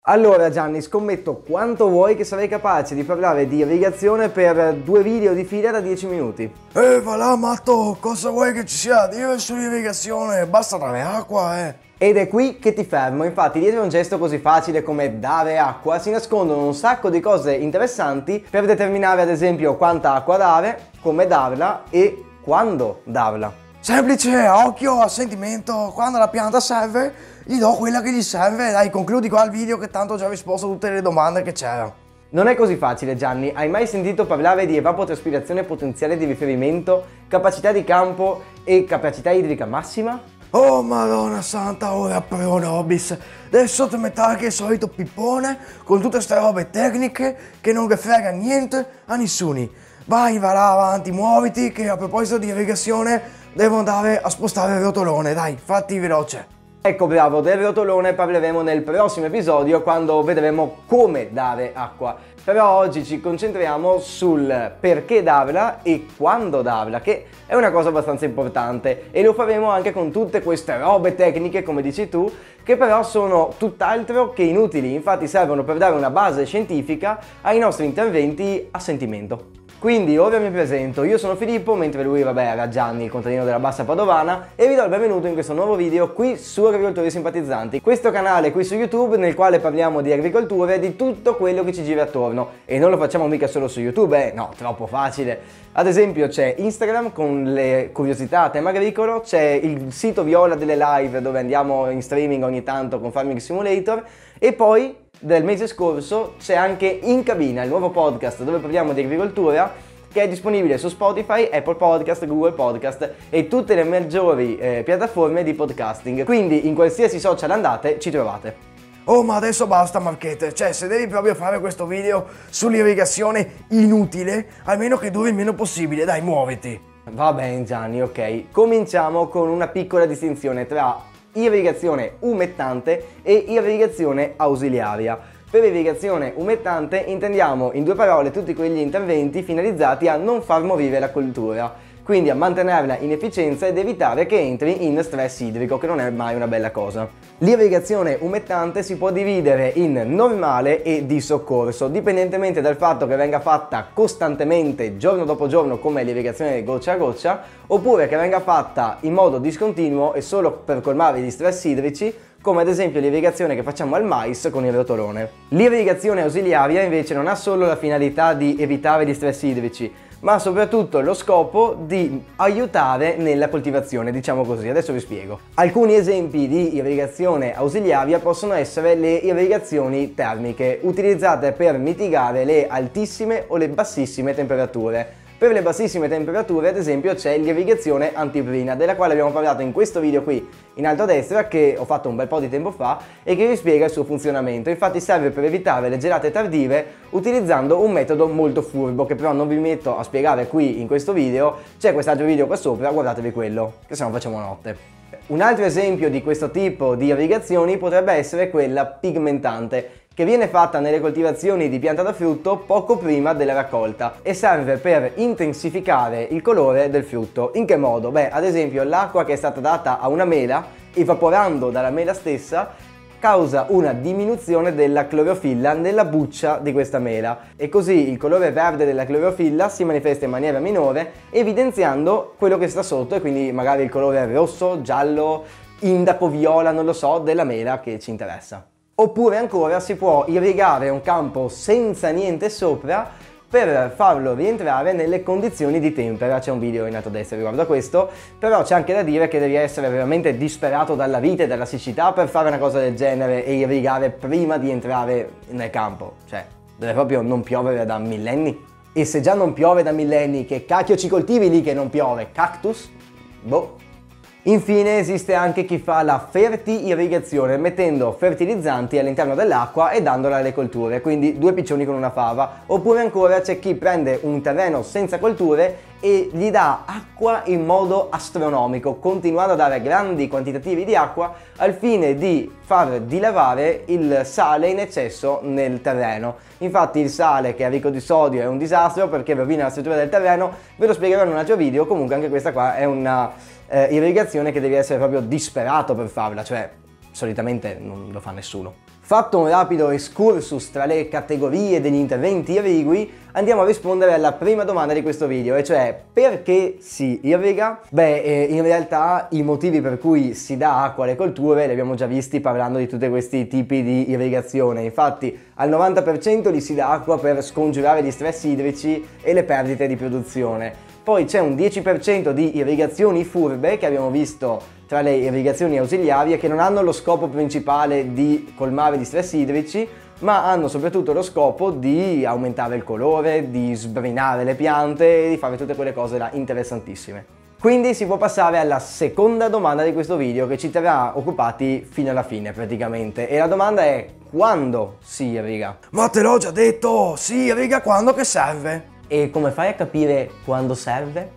Allora Gianni, scommetto quanto vuoi che sarai capace di parlare di irrigazione per 2 video di fila da 10 minuti. Va là matto, cosa vuoi che ci sia da dire sull'irrigazione? Basta dare acqua, Ed è qui che ti fermo, infatti dietro un gesto così facile come dare acqua si nascondono un sacco di cose interessanti per determinare ad esempio quanta acqua dare, come darla e quando darla. Semplice, a occhio, a sentimento, quando la pianta serve, gli do quella che gli serve. Dai, concludi qua il video che tanto ho già risposto a tutte le domande che c'erano. Non è così facile Gianni, hai mai sentito parlare di evapotranspirazione potenziale di riferimento, capacità di campo e capacità idrica massima? Oh madonna santa, ora pro nobis. Adesso ti metà che il solito pippone con tutte ste robe tecniche che non che frega niente a nessuno. Vai, va là avanti, muoviti che a proposito di irrigazione devo andare a spostare il rotolone. Dai, fatti veloce. Ecco bravo, del rotolone parleremo nel prossimo episodio quando vedremo come dare acqua. Però oggi ci concentriamo sul perché darla e quando darla, che è una cosa abbastanza importante e lo faremo anche con tutte queste robe tecniche, come dici tu, che però sono tutt'altro che inutili, infatti servono per dare una base scientifica ai nostri interventi a sentimento. Quindi ora mi presento, io sono Filippo, mentre lui vabbè era Gianni, il contadino della Bassa Padovana, e vi do il benvenuto in questo nuovo video qui su Agricoltori Simpatizzanti, questo canale qui su YouTube nel quale parliamo di agricoltura e di tutto quello che ci gira attorno, e non lo facciamo mica solo su YouTube, no, troppo facile. Ad esempio c'è Instagram con le curiosità a tema agricolo, c'è il sito Viola delle Live dove andiamo in streaming ogni tanto con Farming Simulator, e poi del mese scorso c'è anche In Cabina, il nuovo podcast dove parliamo di agricoltura, che è disponibile su Spotify, Apple Podcast, Google Podcast e tutte le maggiori piattaforme di podcasting. Quindi in qualsiasi social andate ci trovate. Oh ma adesso basta Marchette, cioè se devi proprio fare questo video sull'irrigazione inutile, almeno che duri il meno possibile, dai muoviti. Va bene Gianni, ok. Cominciamo con una piccola distinzione tra irrigazione umettante e irrigazione ausiliaria. Per irrigazione umettante intendiamo in 2 parole tutti quegli interventi finalizzati a non far morire la coltura, quindi a mantenerla in efficienza ed evitare che entri in stress idrico, che non è mai una bella cosa. L'irrigazione umettante si può dividere in normale e di soccorso, dipendentemente dal fatto che venga fatta costantemente, giorno dopo giorno, come l'irrigazione goccia a goccia, oppure che venga fatta in modo discontinuo e solo per colmare gli stress idrici, come ad esempio l'irrigazione che facciamo al mais con il rotolone. L'irrigazione ausiliaria invece non ha solo la finalità di evitare gli stress idrici, ma soprattutto lo scopo di aiutare nella coltivazione, diciamo così. Adesso vi spiego. Alcuni esempi di irrigazione ausiliaria possono essere le irrigazioni termiche, utilizzate per mitigare le altissime o le bassissime temperature. Per le bassissime temperature, ad esempio, c'è l'irrigazione antiprina, della quale abbiamo parlato in questo video qui in alto a destra, che ho fatto un bel po' di tempo fa e che vi spiega il suo funzionamento. Infatti serve per evitare le gelate tardive utilizzando un metodo molto furbo, che però non vi metto a spiegare qui in questo video. C'è quest'altro video qua sopra, guardatevi quello, che se no facciamo notte. Un altro esempio di questo tipo di irrigazioni potrebbe essere quella pigmentante, che viene fatta nelle coltivazioni di pianta da frutto poco prima della raccolta e serve per intensificare il colore del frutto. In che modo? Beh, ad esempio l'acqua che è stata data a una mela, evaporando dalla mela stessa, causa una diminuzione della clorofilla nella buccia di questa mela e così il colore verde della clorofilla si manifesta in maniera minore, evidenziando quello che sta sotto e quindi magari il colore rosso, giallo, indaco, viola, non lo so, della mela che ci interessa. Oppure ancora si può irrigare un campo senza niente sopra per farlo rientrare nelle condizioni di tempera. C'è un video in alto a destra riguardo a questo, però c'è anche da dire che devi essere veramente disperato dalla vite e dalla siccità per fare una cosa del genere e irrigare prima di entrare nel campo. Cioè, deve proprio non piovere da millenni. E se già non piove da millenni, che cacchio ci coltivi lì che non piove? Cactus? Boh. Infine esiste anche chi fa la ferti-irrigazione mettendo fertilizzanti all'interno dell'acqua e dandola alle colture, quindi 2 piccioni con una fava. Oppure ancora c'è chi prende un terreno senza colture e gli dà acqua in modo astronomico, continuando a dare grandi quantitativi di acqua al fine di far dilavare il sale in eccesso nel terreno. Infatti il sale, che è ricco di sodio, è un disastro perché rovina la struttura del terreno, ve lo spiegherò in un altro video. Comunque anche questa qua è una irrigazione che devi essere proprio disperato per farla, cioè solitamente non lo fa nessuno. Fatto un rapido excursus tra le categorie degli interventi irrigui, andiamo a rispondere alla prima domanda di questo video, e cioè perché si irriga? In realtà i motivi per cui si dà acqua alle colture li abbiamo già visti parlando di tutti questi tipi di irrigazione. Infatti al 90% gli si dà acqua per scongiurare gli stress idrici e le perdite di produzione. Poi c'è un 10% di irrigazioni furbe che abbiamo visto tra le irrigazioni ausiliarie, che non hanno lo scopo principale di colmare gli stress idrici, ma hanno soprattutto lo scopo di aumentare il colore, di sbrinare le piante e di fare tutte quelle cose là interessantissime. Quindi si può passare alla seconda domanda di questo video, che ci terrà occupati fino alla fine praticamente, e la domanda è: quando si irriga? Ma te l'ho già detto, si irriga quando che serve. E come fai a capire quando serve?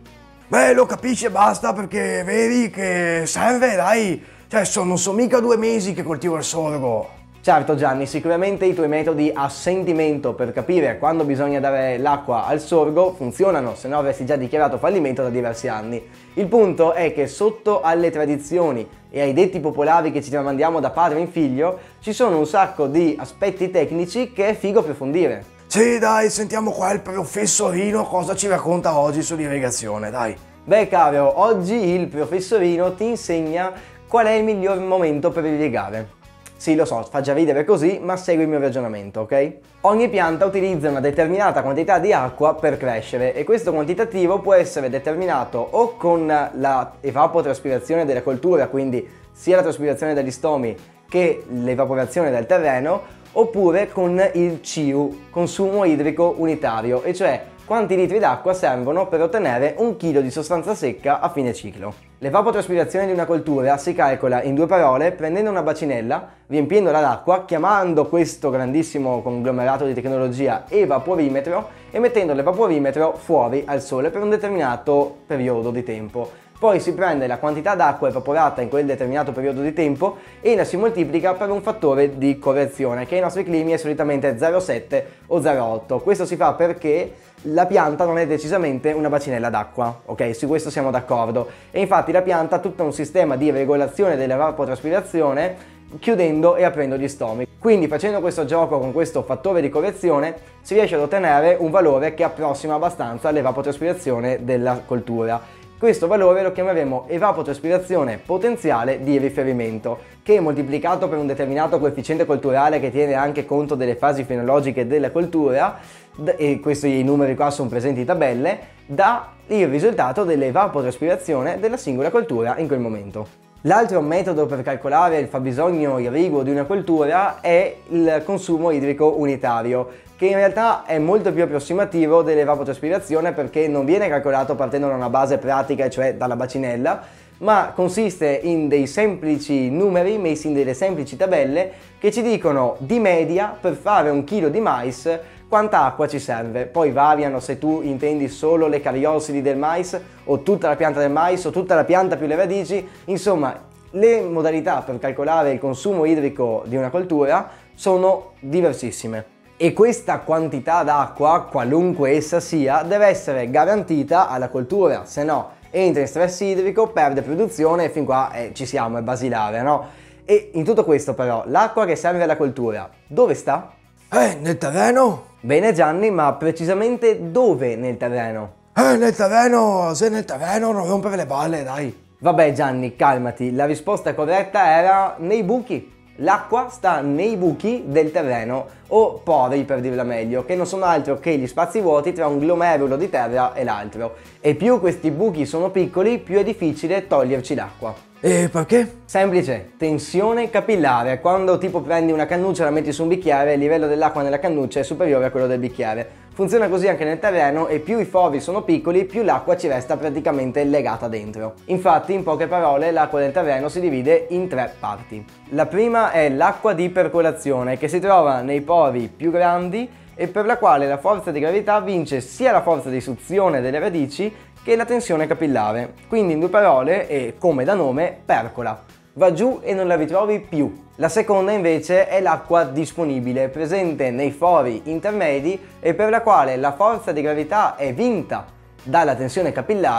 Beh, lo capisci e basta, perché vedi che serve, dai. Cioè, non sono mica 2 mesi che coltivo il sorgo. Certo Gianni, sicuramente i tuoi metodi a sentimento per capire quando bisogna dare l'acqua al sorgo funzionano, se no avresti già dichiarato fallimento da diversi anni. Il punto è che sotto alle tradizioni e ai detti popolari che ci tramandiamo da padre in figlio, ci sono un sacco di aspetti tecnici che è figo approfondire. Sì, dai, sentiamo qua il professorino cosa ci racconta oggi sull'irrigazione, dai. Beh caro, oggi il professorino ti insegna qual è il miglior momento per irrigare. Sì, lo so, fa già ridere così, ma segui il mio ragionamento, ok? Ogni pianta utilizza una determinata quantità di acqua per crescere, e questo quantitativo può essere determinato o con la evapotranspirazione della coltura, quindi sia la traspirazione dagli stomi che l'evaporazione dal terreno, oppure con il CU, consumo idrico unitario, e cioè quanti litri d'acqua servono per ottenere 1 chilo di sostanza secca a fine ciclo. L'evapotraspirazione di una coltura si calcola in 2 parole prendendo una bacinella, riempiendola d'acqua, chiamando questo grandissimo conglomerato di tecnologia evaporimetro e mettendo l'evaporimetro fuori al sole per un determinato periodo di tempo. Poi si prende la quantità d'acqua evaporata in quel determinato periodo di tempo e la si moltiplica per un fattore di correzione, che ai nostri climi è solitamente 0,7 o 0,8. Questo si fa perché la pianta non è decisamente una bacinella d'acqua, ok? Su questo siamo d'accordo. E infatti la pianta ha tutto un sistema di regolazione dell'evapotraspirazione chiudendo e aprendo gli stomi. Quindi facendo questo gioco con questo fattore di correzione si riesce ad ottenere un valore che approssima abbastanza l'evapotraspirazione della coltura. Questo valore lo chiameremo evapotraspirazione potenziale di riferimento, che moltiplicato per un determinato coefficiente colturale che tiene anche conto delle fasi fenologiche della coltura, e questi numeri qua sono presenti in tabelle, dà il risultato dell'evapotraspirazione della singola coltura in quel momento. L'altro metodo per calcolare il fabbisogno irriguo di una coltura è il consumo idrico unitario, che in realtà è molto più approssimativo dell'evapotraspirazione perché non viene calcolato partendo da una base pratica, cioè dalla bacinella, ma consiste in dei semplici numeri messi in delle semplici tabelle che ci dicono di media per fare 1 chilo di mais quanta acqua ci serve. Poi variano se tu intendi solo le cariosidi del mais o tutta la pianta del mais o tutta la pianta più le radici. Insomma, le modalità per calcolare il consumo idrico di una coltura sono diversissime. E questa quantità d'acqua, qualunque essa sia, deve essere garantita alla coltura, se no entra in stress idrico, perde produzione e fin qua ci siamo, è basilare, no? E in tutto questo però, l'acqua che serve alla coltura, dove sta? Nel terreno? Bene Gianni, ma precisamente dove nel terreno? Nel terreno, se nel terreno non rompere le balle, dai. Vabbè Gianni, calmati, la risposta corretta era nei buchi. L'acqua sta nei buchi del terreno, o pori per dirla meglio, che non sono altro che gli spazi vuoti tra un glomerulo di terra e l'altro. E più questi buchi sono piccoli, più è difficile toglierci l'acqua. E perché? Semplice, tensione capillare. Quando tipo prendi una cannuccia e la metti su un bicchiere, il livello dell'acqua nella cannuccia è superiore a quello del bicchiere. Funziona così anche nel terreno, e più i fori sono piccoli, più l'acqua ci resta praticamente legata dentro. Infatti, in poche parole, l'acqua del terreno si divide in 3 parti. La prima è l'acqua di percolazione, che si trova nei pori più grandi e per la quale la forza di gravità vince sia la forza di suzione delle radici che la tensione capillare. Quindi in 2 parole, e come da nome, percola. Va giù e non la ritrovi più. La seconda invece è l'acqua disponibile, presente nei fori intermedi e per la quale la forza di gravità è vinta dalla tensione capillare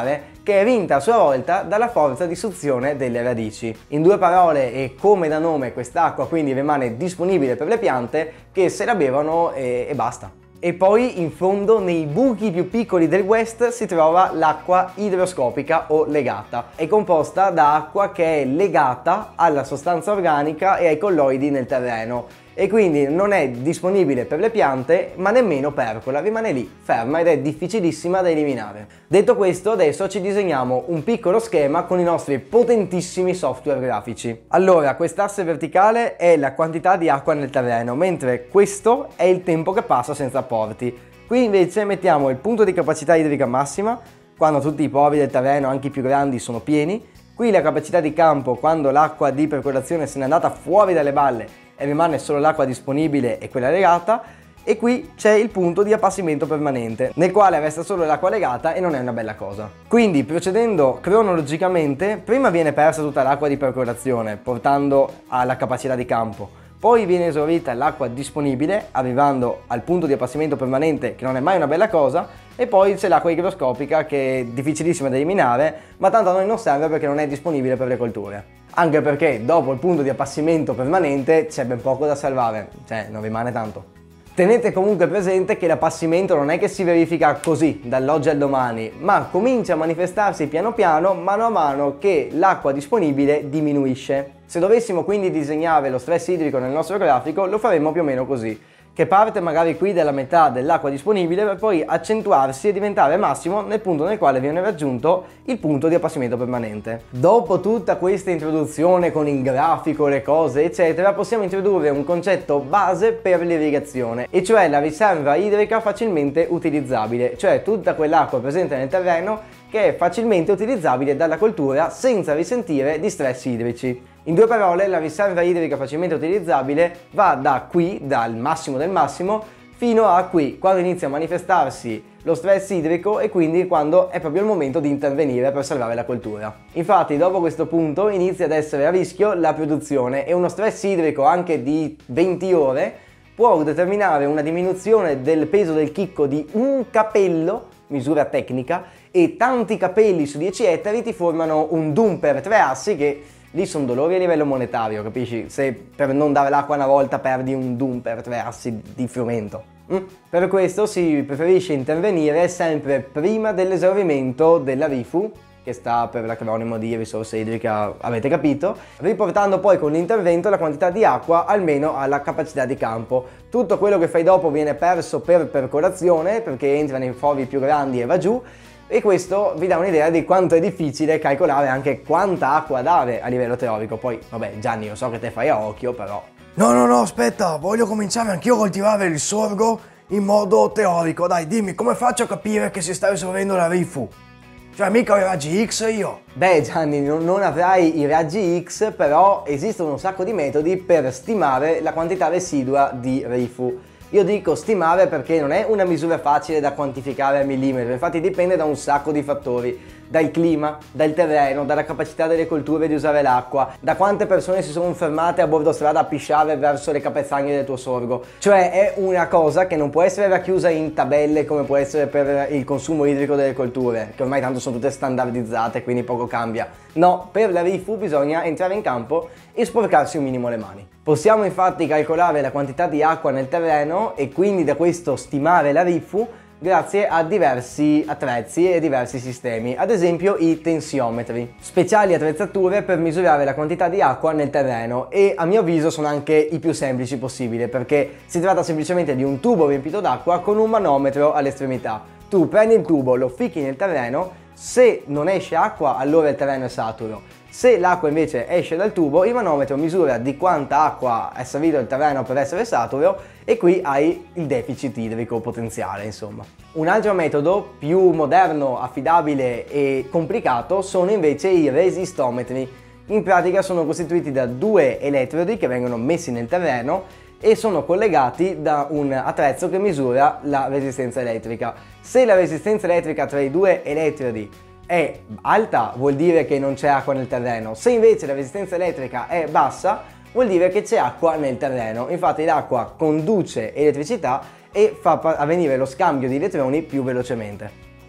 che è vinta a sua volta dalla forza di suzione delle radici. In due parole, e come da nome, quest'acqua quindi rimane disponibile per le piante che se la bevono e basta. E poi in fondo, nei buchi più piccoli del West, si trova l'acqua idroscopica o legata. È composta da acqua che è legata alla sostanza organica e ai colloidi nel terreno e quindi non è disponibile per le piante ma nemmeno percola, rimane lì ferma ed è difficilissima da eliminare. Detto questo, adesso ci disegniamo un piccolo schema con i nostri potentissimi software grafici. Allora, quest'asse verticale è la quantità di acqua nel terreno, mentre questo è il tempo che passa senza apporti. Qui invece mettiamo il punto di capacità idrica massima, quando tutti i pori del terreno, anche i più grandi, sono pieni. Qui la capacità di campo, quando l'acqua di percolazione se n'è andata fuori dalle balle e rimane solo l'acqua disponibile e quella legata, e qui c'è il punto di appassimento permanente, nel quale resta solo l'acqua legata e non è una bella cosa. Quindi, procedendo cronologicamente, prima viene persa tutta l'acqua di percolazione, portando alla capacità di campo, poi viene esaurita l'acqua disponibile, arrivando al punto di appassimento permanente, che non è mai una bella cosa, e poi c'è l'acqua igroscopica, che è difficilissima da eliminare, ma tanto a noi non serve perché non è disponibile per le colture. Anche perché dopo il punto di appassimento permanente c'è ben poco da salvare, cioè non rimane tanto. Tenete comunque presente che l'appassimento non è che si verifica così, dall'oggi al domani, ma comincia a manifestarsi piano piano, mano a mano che l'acqua disponibile diminuisce. Se dovessimo quindi disegnare lo stress idrico nel nostro grafico, lo faremmo più o meno così, che parte magari qui dalla metà dell'acqua disponibile per poi accentuarsi e diventare massimo nel punto nel quale viene raggiunto il punto di appassimento permanente. Dopo tutta questa introduzione con il grafico, le cose eccetera, possiamo introdurre un concetto base per l'irrigazione, e cioè la riserva idrica facilmente utilizzabile, cioè tutta quell'acqua presente nel terreno che è facilmente utilizzabile dalla coltura senza risentire di stress idrici. In due parole, la riserva idrica facilmente utilizzabile va da qui, dal massimo del massimo, fino a qui, quando inizia a manifestarsi lo stress idrico e quindi quando è proprio il momento di intervenire per salvare la coltura. Infatti, dopo questo punto inizia ad essere a rischio la produzione e uno stress idrico anche di 20 ore può determinare una diminuzione del peso del chicco di un capello, misura tecnica, e tanti capelli su 10 ettari ti formano un dumper 3 assi che lì sono dolori a livello monetario, capisci? Se per non dare l'acqua una volta perdi un dumper 3 assi di frumento. Per questo si preferisce intervenire sempre prima dell'esaurimento della RIFU, che sta per l'acronimo di risorsa idrica, avete capito, riportando poi con l'intervento la quantità di acqua almeno alla capacità di campo. Tutto quello che fai dopo viene perso per percolazione, perché entra nei fori più grandi e va giù, e questo vi dà un'idea di quanto è difficile calcolare anche quanta acqua dare a livello teorico. Poi, vabbè, Gianni, io so che te fai a occhio, però... No, aspetta, voglio cominciare anch'io a coltivare il sorgo in modo teorico. Dai, dimmi, come faccio a capire che si sta esaurendo la RIFU? Cioè, mica ho i raggi X io. Beh, Gianni, non avrai i raggi X, però esistono un sacco di metodi per stimare la quantità residua di RIFU. Io dico stimare perché non è una misura facile da quantificare al millimetro, infatti dipende da un sacco di fattori, dal clima, dal terreno, dalla capacità delle colture di usare l'acqua, da quante persone si sono fermate a bordo strada a pisciare verso le capezzaglie del tuo sorgo. Cioè è una cosa che non può essere racchiusa in tabelle come può essere per il consumo idrico delle colture, che ormai tanto sono tutte standardizzate, quindi poco cambia. No, per la RIFU bisogna entrare in campo e sporcarsi un minimo le mani. Possiamo infatti calcolare la quantità di acqua nel terreno e quindi da questo stimare la RIFU grazie a diversi attrezzi e diversi sistemi, ad esempio i tensiometri, speciali attrezzature per misurare la quantità di acqua nel terreno, e a mio avviso sono anche i più semplici possibile perché si tratta semplicemente di un tubo riempito d'acqua con un manometro all'estremità. Tu prendi il tubo, lo ficchi nel terreno, se non esce acqua allora il terreno è saturo. Se l'acqua invece esce dal tubo, il manometro misura di quanta acqua è salito il terreno per essere saturo e qui hai il deficit idrico potenziale, insomma. Un altro metodo più moderno, affidabile e complicato sono invece i resistometri. In pratica sono costituiti da due elettrodi che vengono messi nel terreno e sono collegati da un attrezzo che misura la resistenza elettrica. Se la resistenza elettrica tra i due elettrodi è alta, vuol dire che non c'è acqua nel terreno. Se invece la resistenza elettrica è bassa, vuol dire che c'è acqua nel terreno. Infatti l'acqua conduce elettricità e fa avvenire lo scambio di elettroni più velocemente.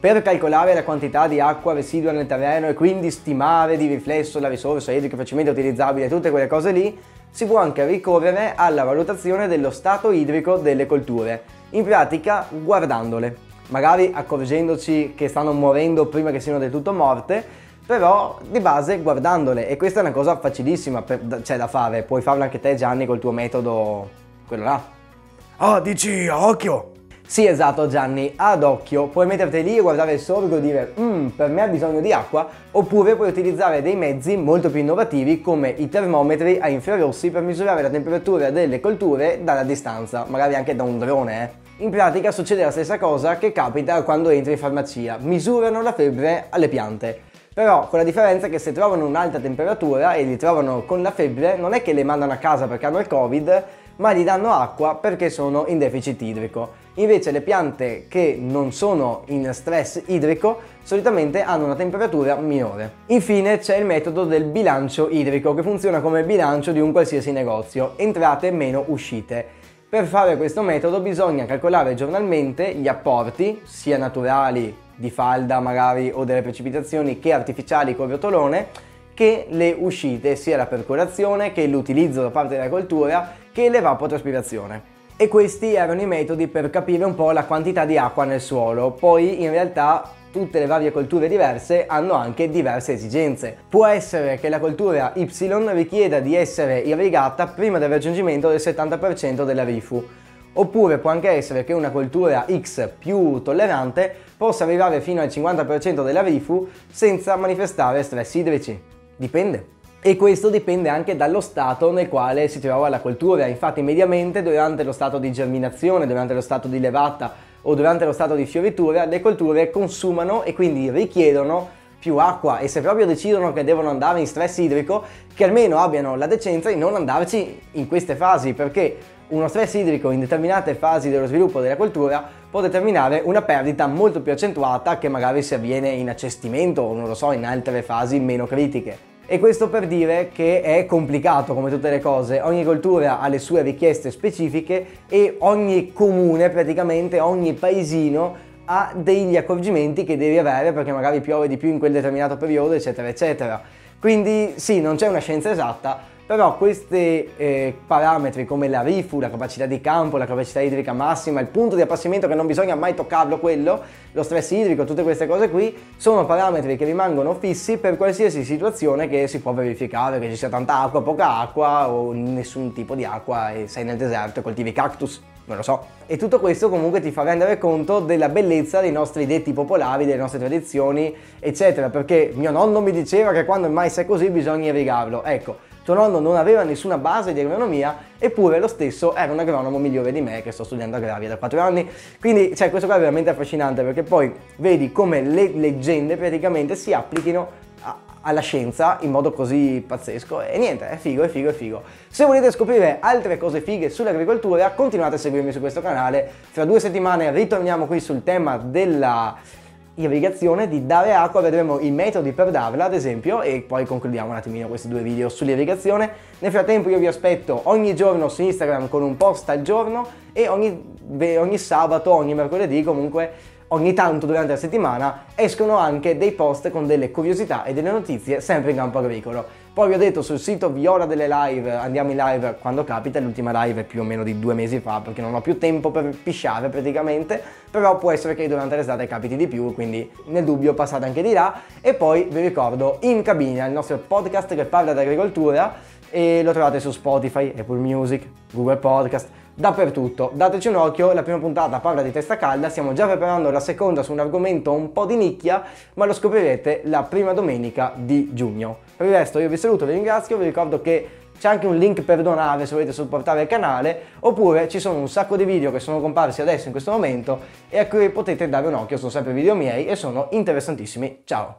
Per calcolare la quantità di acqua residua nel terreno e quindi stimare di riflesso la risorsa idrica facilmente utilizzabile e tutte quelle cose lì, si può anche ricorrere alla valutazione dello stato idrico delle colture, in pratica guardandole, magari accorgendoci che stanno morendo prima che siano del tutto morte, però di base guardandole, e questa è una cosa facilissima da fare, puoi farlo anche te Gianni col tuo metodo, quello là. Ah, dici a occhio? Sì, esatto Gianni, ad occhio puoi metterti lì e guardare il sorgo e dire per me ha bisogno di acqua, oppure puoi utilizzare dei mezzi molto più innovativi come i termometri a infrarossi per misurare la temperatura delle colture dalla distanza, magari anche da un drone. In pratica succede la stessa cosa che capita quando entri in farmacia, misurano la febbre alle piante. Però con la differenza che se trovano un'alta temperatura e li trovano con la febbre non è che le mandano a casa perché hanno il Covid, ma gli danno acqua perché sono in deficit idrico. Invece le piante che non sono in stress idrico solitamente hanno una temperatura minore. Infine c'è il metodo del bilancio idrico che funziona come il bilancio di un qualsiasi negozio, entrate meno uscite. Per fare questo metodo bisogna calcolare giornalmente gli apporti, sia naturali di falda magari o delle precipitazioni che artificiali col rotolone, che le uscite, sia la percolazione che l'utilizzo da parte della coltura che l'evapotraspirazione. E questi erano i metodi per capire un po' la quantità di acqua nel suolo. Poi in realtà tutte le varie colture diverse hanno anche diverse esigenze. Può essere che la coltura Y richieda di essere irrigata prima del raggiungimento del 70% della RIFU, oppure può anche essere che una coltura X più tollerante possa arrivare fino al 50% della RIFU senza manifestare stress idrici. Dipende. E questo dipende anche dallo stato nel quale si trova la coltura. Infatti mediamente durante lo stato di germinazione, durante lo stato di levata o durante lo stato di fioritura le colture consumano e quindi richiedono più acqua, e se proprio decidono che devono andare in stress idrico, che almeno abbiano la decenza di non andarci in queste fasi, perché uno stress idrico in determinate fasi dello sviluppo della coltura può determinare una perdita molto più accentuata che magari si avviene in accestimento o non lo so, in altre fasi meno critiche. E questo per dire che è complicato come tutte le cose, ogni coltura ha le sue richieste specifiche e ogni comune, praticamente ogni paesino, ha degli accorgimenti che devi avere perché magari piove di più in quel determinato periodo, eccetera. Quindi sì, non c'è una scienza esatta, però questi parametri come la RIFU, la capacità di campo, la capacità idrica massima, il punto di appassimento che non bisogna mai toccarlo quello, lo stress idrico, tutte queste cose qui, sono parametri che rimangono fissi per qualsiasi situazione che si può verificare, che ci sia tanta acqua, poca acqua o nessun tipo di acqua e sei nel deserto e coltivi cactus. Non lo so. E tutto questo comunque ti fa rendere conto della bellezza dei nostri detti popolari, delle nostre tradizioni, eccetera, perché mio nonno mi diceva che quando il mais è così bisogna irrigarlo. Ecco, tuo nonno non aveva nessuna base di agronomia, eppure lo stesso era un agronomo migliore di me che sto studiando agraria da 4 anni. Quindi, cioè, questo qua è veramente affascinante perché poi vedi come le leggende praticamente si applichino alla scienza in modo così pazzesco e niente, è figo, è figo, è figo. Se volete scoprire altre cose fighe sull'agricoltura continuate a seguirmi su questo canale. Fra 2 settimane ritorniamo qui sul tema della irrigazione, di dare acqua, vedremo i metodi per darla ad esempio e poi concludiamo un attimino questi 2 video sull'irrigazione. Nel frattempo io vi aspetto ogni giorno su Instagram con un post al giorno e ogni sabato, ogni mercoledì comunque ogni tanto durante la settimana escono anche dei post con delle curiosità e delle notizie sempre in campo agricolo. Poi vi ho detto sul sito vi ho delle live, andiamo in live quando capita, l'ultima live è più o meno di 2 mesi fa perché non ho più tempo per pisciare praticamente, però può essere che durante l'estate capiti di più, quindi nel dubbio passate anche di là. E poi vi ricordo In Cabina, il nostro podcast che parla di agricoltura, e lo trovate su Spotify, Apple Music, Google Podcast, dappertutto. Dateci un occhio, la prima puntata parla di testa calda, stiamo già preparando la seconda su un argomento un po' di nicchia, ma lo scoprirete la prima domenica di giugno. Per il resto io vi saluto, vi ringrazio, vi ricordo che c'è anche un link per donare se volete supportare il canale, oppure ci sono un sacco di video che sono comparsi adesso in questo momento e a cui potete dare un occhio, sono sempre video miei e sono interessantissimi. Ciao!